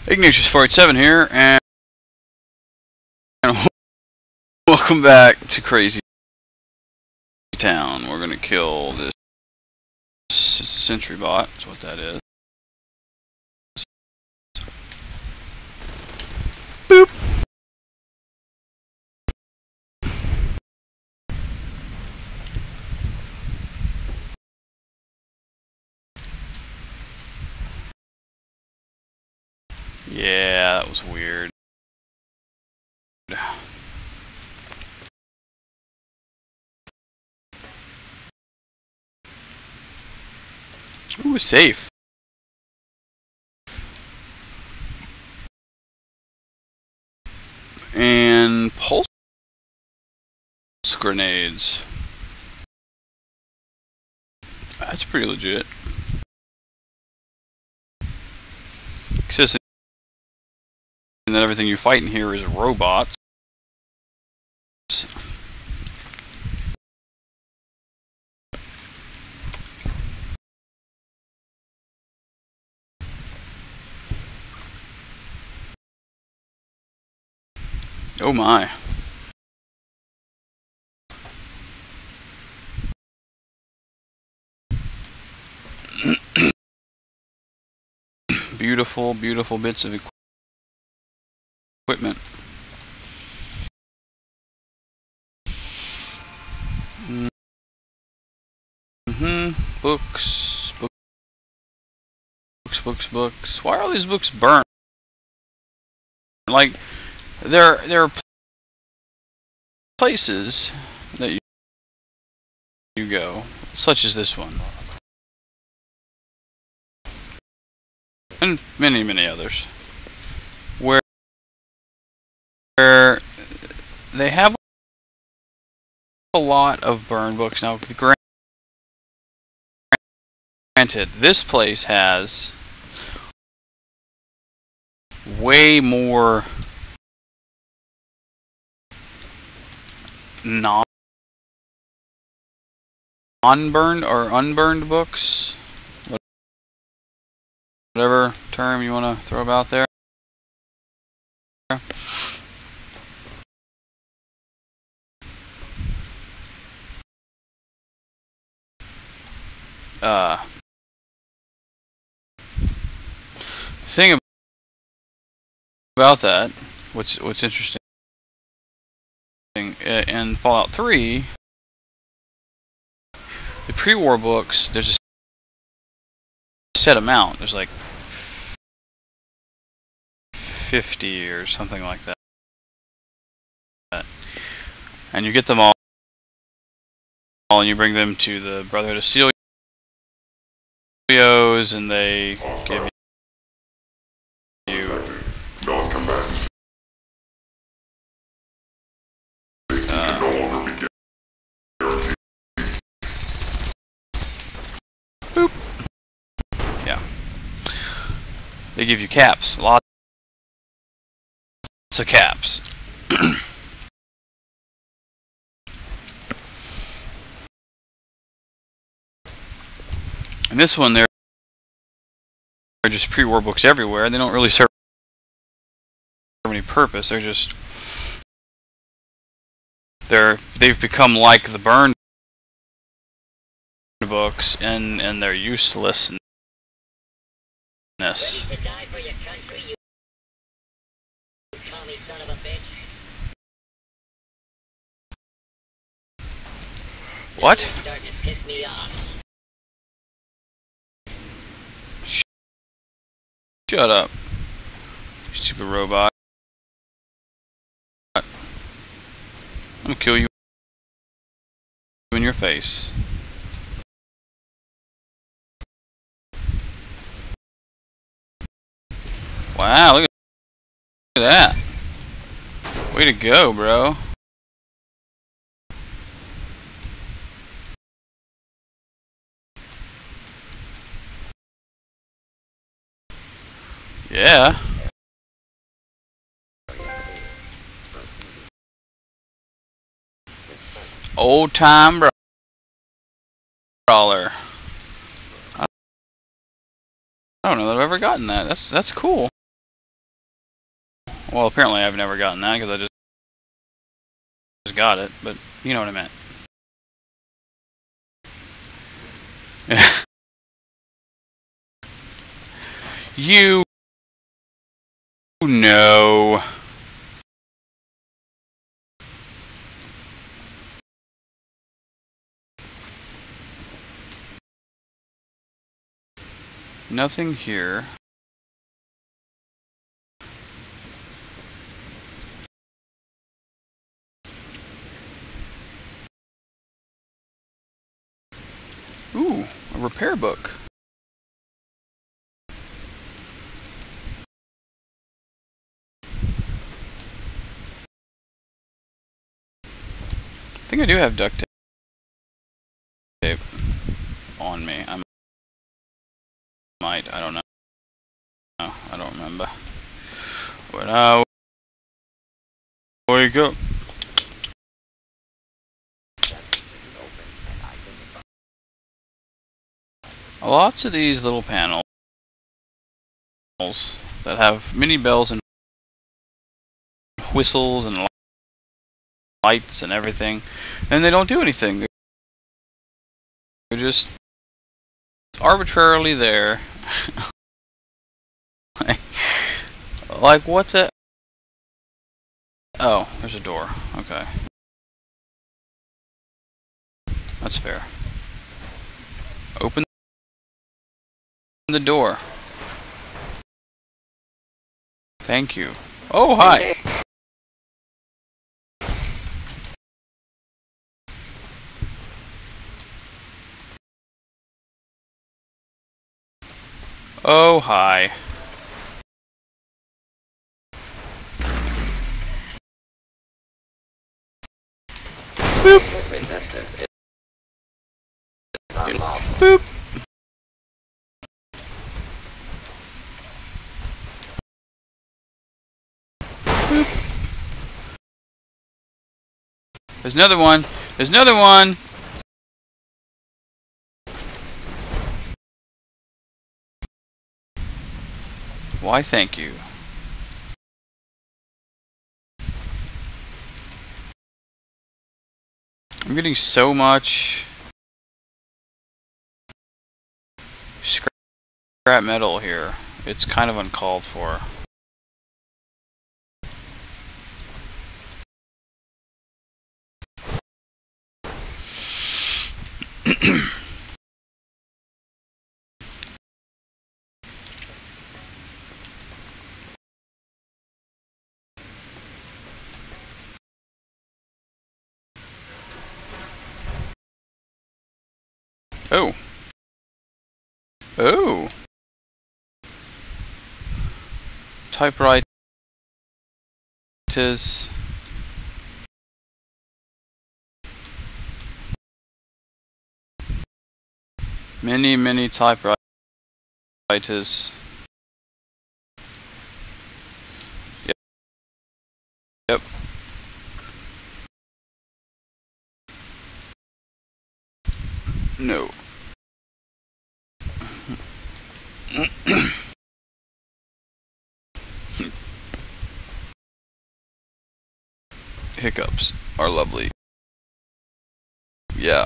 Ignatius487 here, and welcome back to Crazy Town. We're gonna kill this sentry bot, that's what that is. Boop! Yeah, that was weird. Ooh, safe. And pulse grenades. That's pretty legit. Consistent that everything you fight in here is robots. Oh my. Beautiful, beautiful bits of equipment. Books. Why are all these books burnt? Like, there are places that you go, such as this one, and many others, where they have a lot of burned books. Now, granted, this place has way more non-burned or unburned books, whatever term you want to throw about there. Thing about that, what's interesting, in Fallout 3, the pre-war books, there's a set amount. There's like 50 or something like that, and you get them all, and you bring them to the Brotherhood of Steel, and they give you boop. Yeah, they give you caps, lots of caps. And this one, they're just pre-war books everywhere. They don't really serve any purpose. They're just they've become like the burned books, and their uselessness. What? Shut up, you stupid robot. I'm gonna kill you in your face. Wow, look at that. Way to go, bro. Yeah. Old time brawler. I don't know that I've ever gotten that. That's cool. Well, apparently I've never gotten that because I just got it, but you know what I meant. You know. Nothing here. Ooh, a repair book. I think I do have duct tape on me. I might. I don't know. I don't remember. But I wake up. Lots of these little panels that have mini bells and whistles and lights and everything, and they don't do anything. They're just arbitrarily there. Like what the? Oh, there's a door. Okay. That's fair. Open the door. Thank you. Oh, hi. Oh, hi. Boop. Boop. Boop. There's another one. There's another one. Why, thank you. I'm getting so much scrap metal here. It's kind of uncalled for. Oh. Oh. Typewriters. Many typewriters. Yep. No. Hiccups are lovely. Yeah.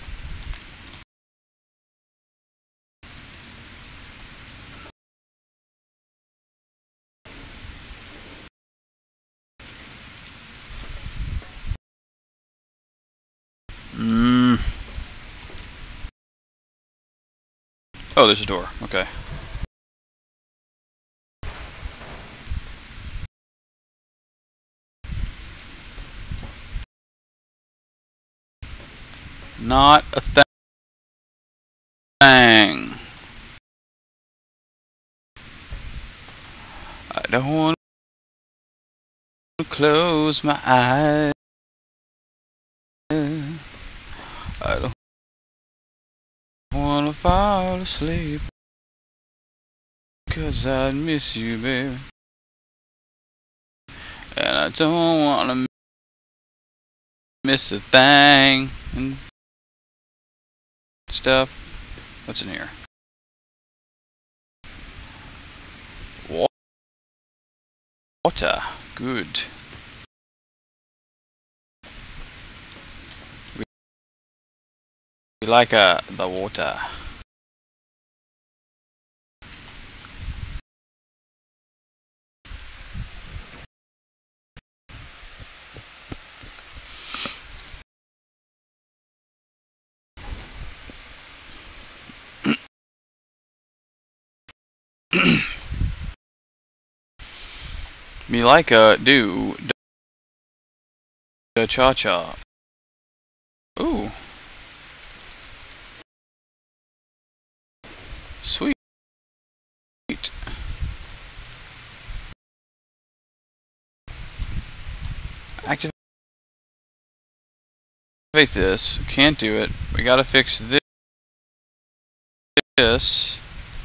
Oh, there's a door. Okay. Not a thing. I don't want to close my eyes. I don't want to fall asleep. 'Cause I miss you, baby. And I don't want to miss a thing and stuff. What's in here? water. Good. We like the water. Me like do the cha-cha. Ooh. Sweet. Activate this. Can't do it. We gotta fix this.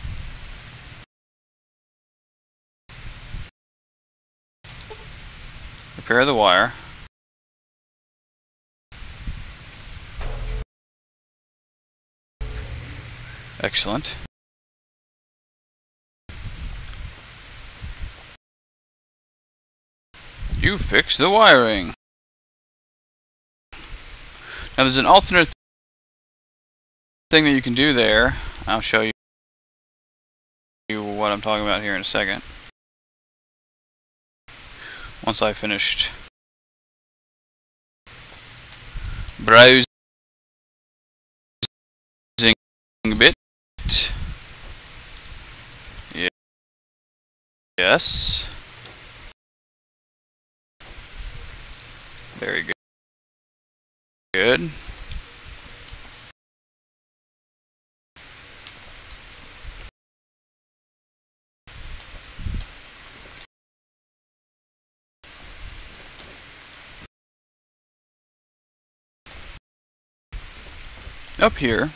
Repair the wire. Excellent. You fix the wiring. Now there's an alternate thing that you can do there. I'll show you what I'm talking about here in a second. Once I finished browsing a bit. Yes. Very good. Good. Up here,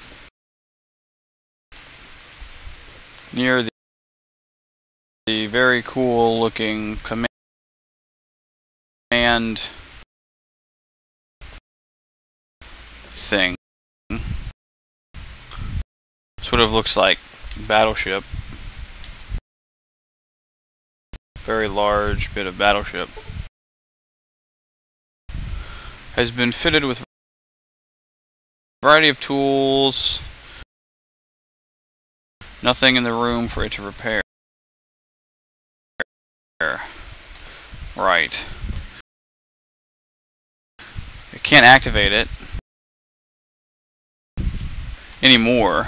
near the very cool looking command thing, sort of looks like battleship. Very large bit of battleship. Has been fitted with a variety of tools. Nothing in the room for it to repair. Right. I can't activate it anymore.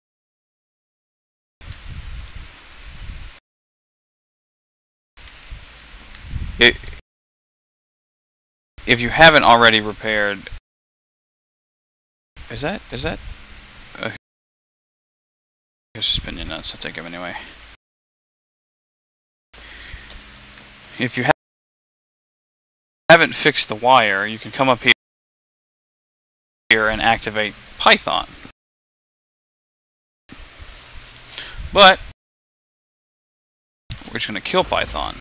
If you haven't already repaired, is that here's spin your nuts. I'll take them anyway. If you haven't fixed the wire, you can come up here and activate Python. But we're just going to kill Python.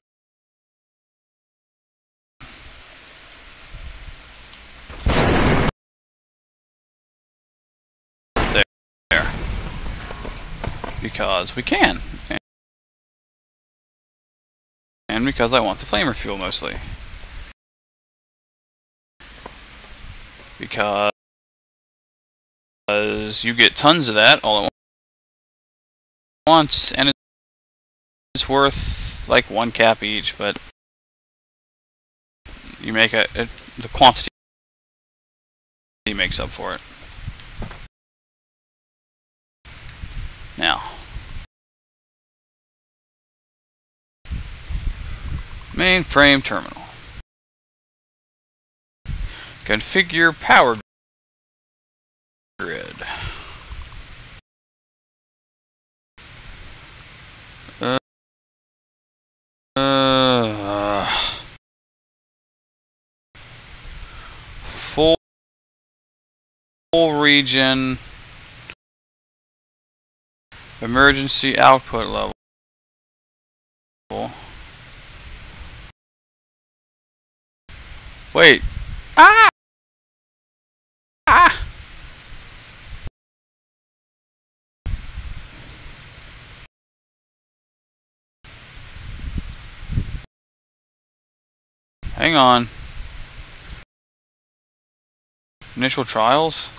There. Because we can. And because I want the flamer fuel mostly. Because you get tons of that all at once, and it's worth like 1 cap each, but you make the quantity makes up for it. Now, mainframe terminal. Configure power grid. Full region emergency output level. Wait. Ah! Ah! Hang on. Initial trials?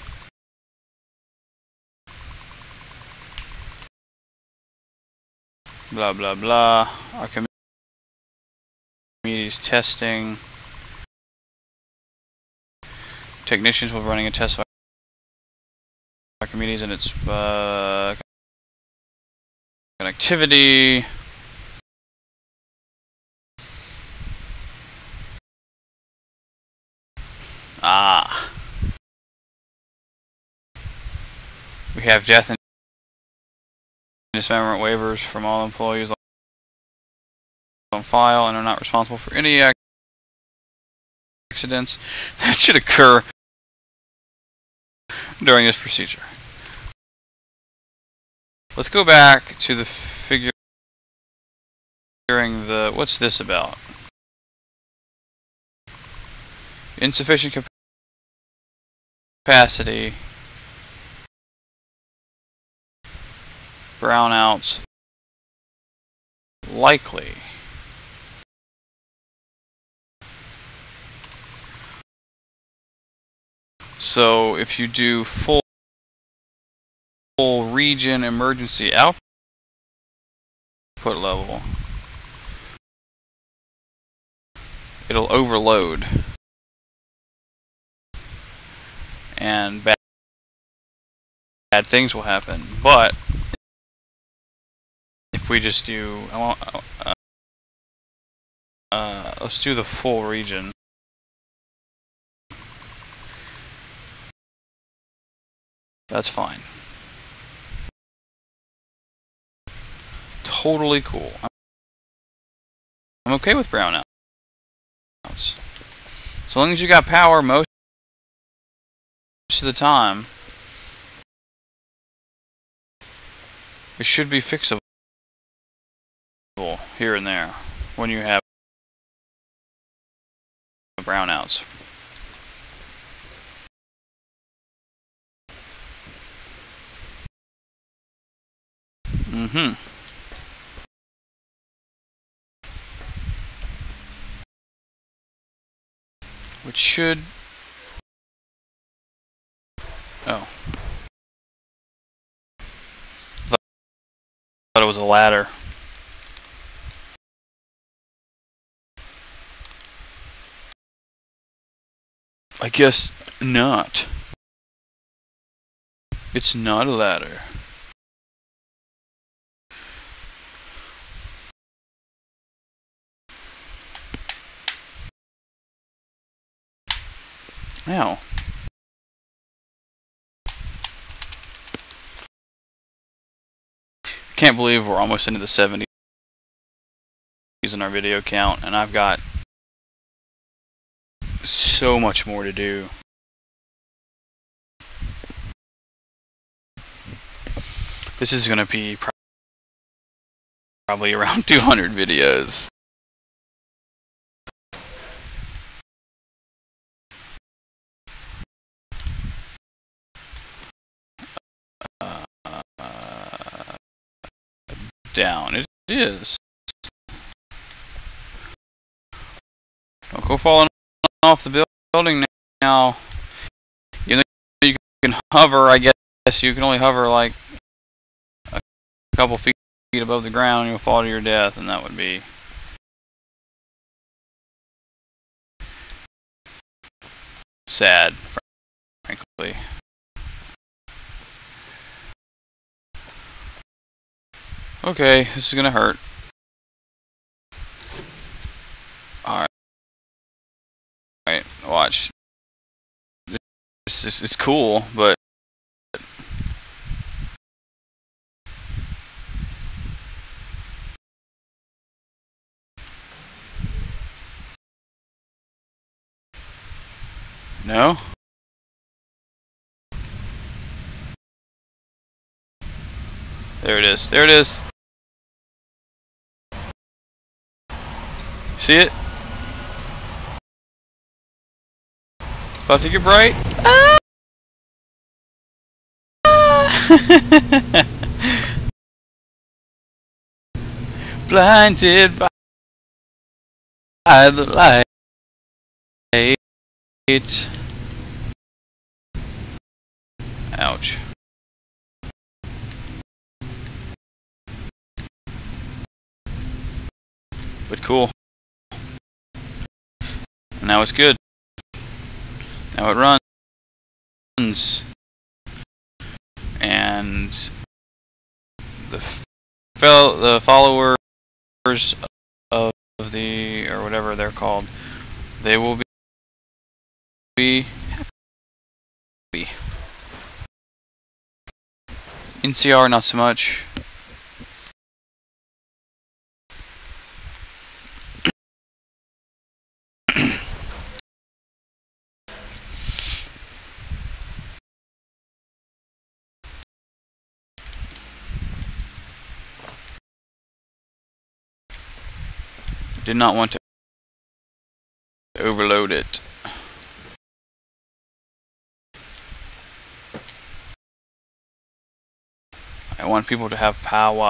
Blah blah blah. Archimedes testing. Technicians will be running a test of Archimedes and its connectivity. We have death and dismemberment waivers from all employees on file and are not responsible for any accidents that should occur during this procedure. Let's go back to the figuring the, what's this about? Insufficient capacity, brownouts, likely. So if you do full region emergency output level, it'll overload and bad things will happen. But if we just do, let's do the full region. That's fine. Totally cool. I'm okay with brownouts. So long as you got power most of the time, it should be fixable here and there when you have brownouts. Which should... Oh. I thought it was a ladder. I guess not. It's not a ladder. Ow. Can't believe we're almost into the 70s in our video count, and I've got so much more to do. This is going to be probably around 200 videos. Down. It is. Don't go falling off the building now. You know you can hover. I guess you can only hover like a couple feet above the ground, and you'll fall to your death, and that would be sad, frankly. Okay, this is gonna hurt. Alright. Alright, watch. It's cool, but no? There it is. There it is. See it? It's about to get bright. Ah! Blinded by the light. Ouch. But cool. Now it's good. Now it runs. And the followers of the, or whatever they're called, they will be happy. NCR not so much. Did not want to overload it. I want people to have power.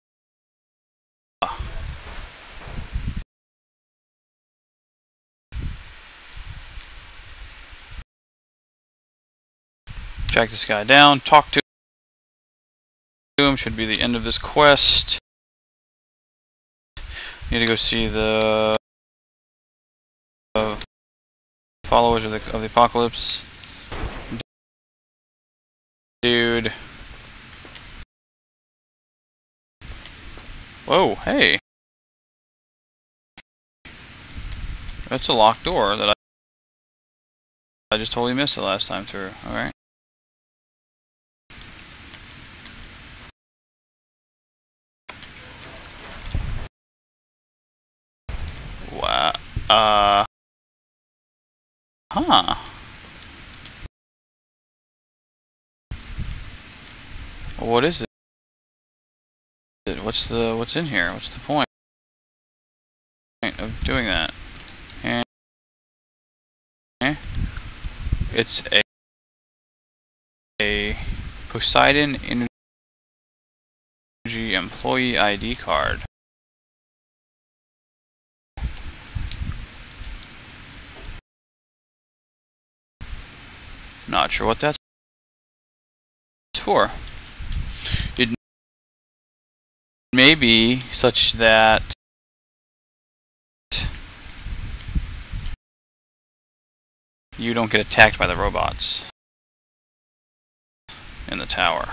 Track this guy down, talk to him, should be the end of this quest. Need to go see the followers of the apocalypse. Dude. Whoa, hey. That's a locked door that I just totally missed the last time through. Alright. Wow. Huh. What is it? What's in here? What's the point of doing that? It's a Poseidon Energy employee ID card. Not sure what that's for. It may be such that you don't get attacked by the robots in the tower.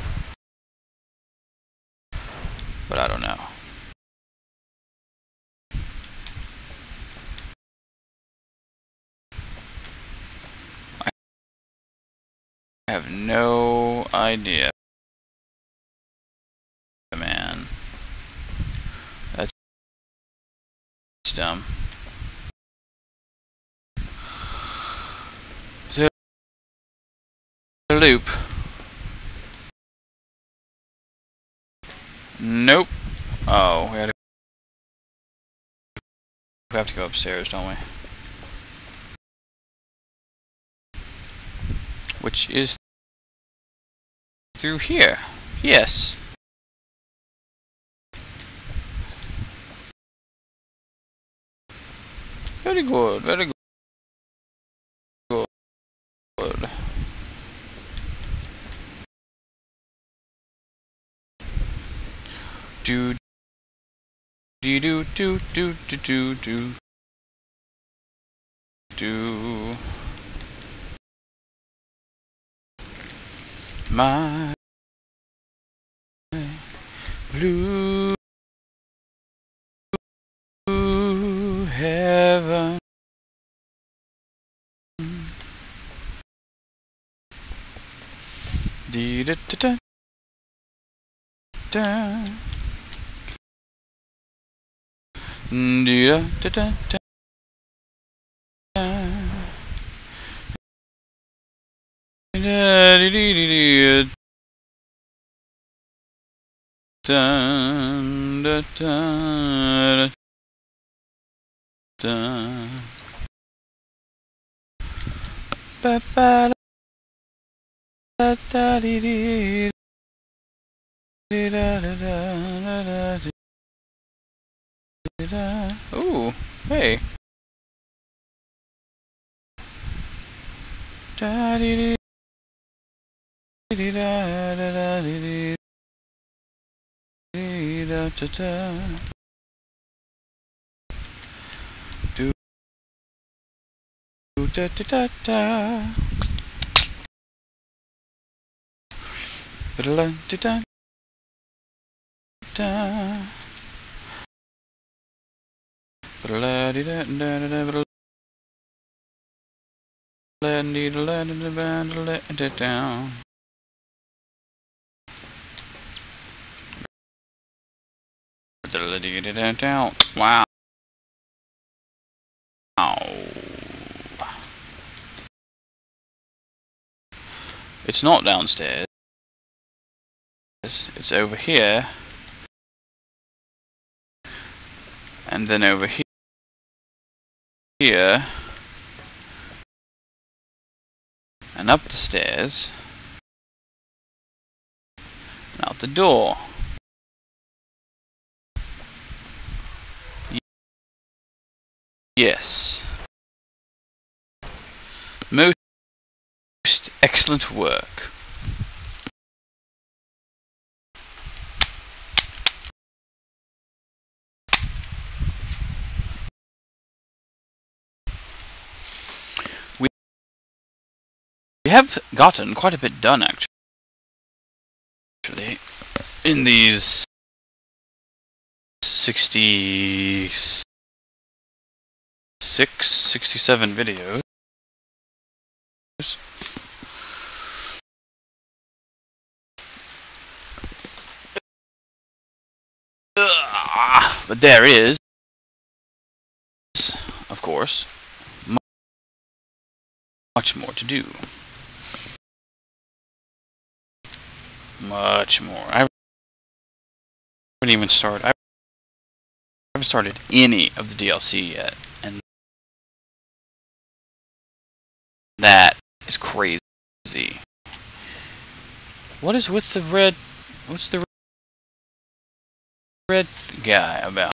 But I don't know. I have no idea, man. That's dumb. The loop. Nope. Oh, we have to go upstairs, don't we? Which is through here. Yes. Very good, very good. Do do do do do do do do. My blue heaven. Dee da da da. Dee da da da da. Da dee dee dee dee. Dun da da da. Ba ba da da dee dee. Da da da da da da. Ooh, hey. Da dee dee da da da dee dee da da da. Do da da da da. Da da da da. Da da da da da. Need to let it down, let it down. Wow. It's not downstairs. It's over here. And then over here. And up the stairs. And out the door. Yes. Most excellent work. We have gotten quite a bit done, actually, in these 66, 67 videos. But there is, of course, much more to do. Much more. I haven't even started. I haven't started any of the DLC yet, and that is crazy. What is with the red? What's the red guy about?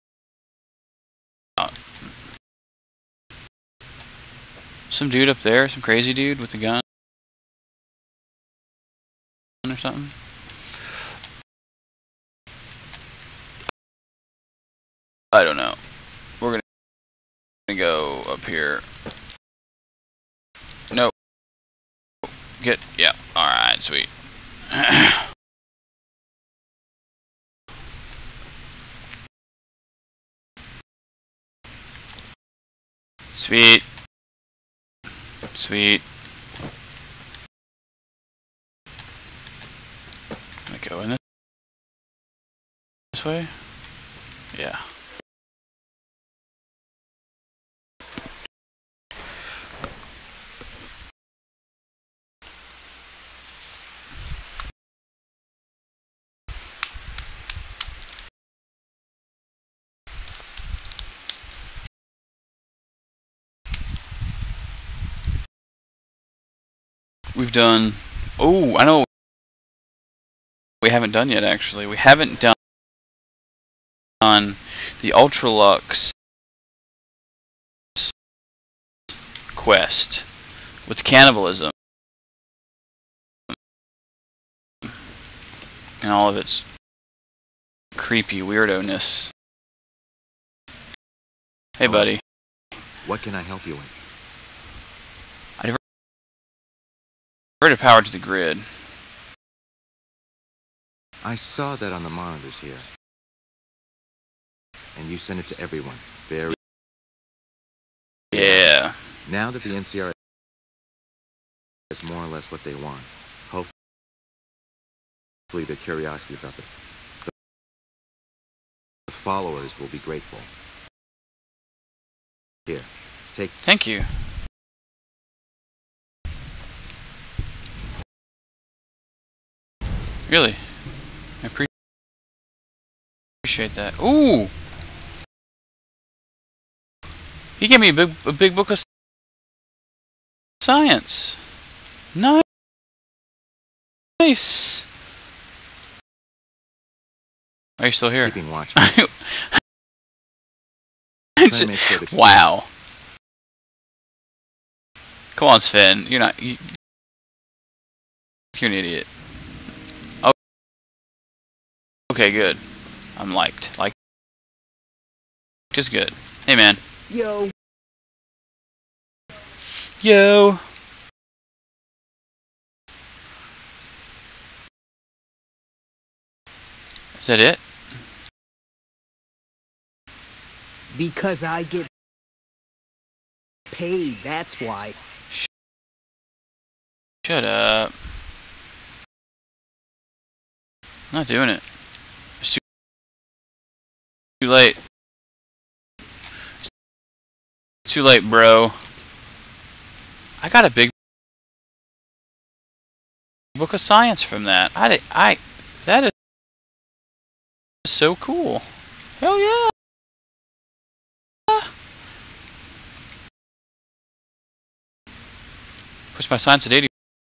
Some dude up there, some crazy dude with a gun or something. I don't know. We're gonna go up here. No. Yeah. Alright, sweet. Sweet. Sweet. Can I go in this way? Yeah. We've done... Oh, I know what we haven't done yet, actually. We haven't done the Ultralux quest with cannibalism and all of its creepy weirdo-ness. Hey, buddy. What can I help you with? I diverted power to the grid. I saw that on the monitors here. And you sent it to everyone. Very... Yeah. Now that the NCR is more or less what they want, hopefully their curiosity about the followers will be grateful. Here, take... Thank you. Really? I appreciate that. Ooh! He gave me a big book of science. Nice. Are you still here? Keeping watch. Wow. Come on, Sven. You're an idiot. Oh, okay, good. I'm liked. Like, just good. Hey, man. Yo. Yo. Is that it? Because I get paid, that's why. Shut up. I'm not doing it. It's too late. It's too late, bro. I got a big book of science from that. That is so cool. Hell yeah. Push my science at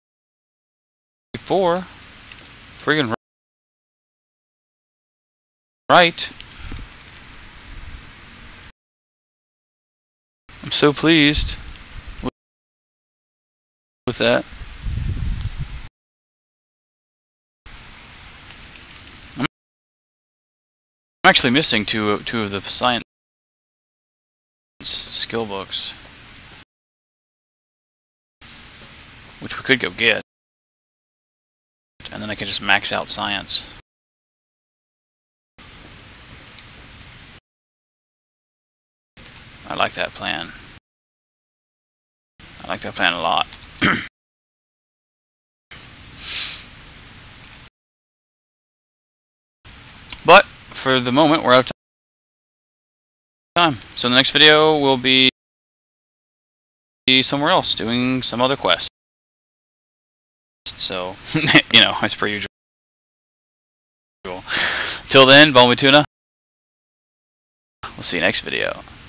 84. Friggin' right. I'm so pleased with that. I'm actually missing two of the science skill books, which we could go get, and then I can just max out science. I like that plan. I like that plan a lot. But for the moment, we're out of time. So the next video will be somewhere else, doing some other quest. So, you know, as per usual. Till then, Balmy Tuna. We'll see you next video.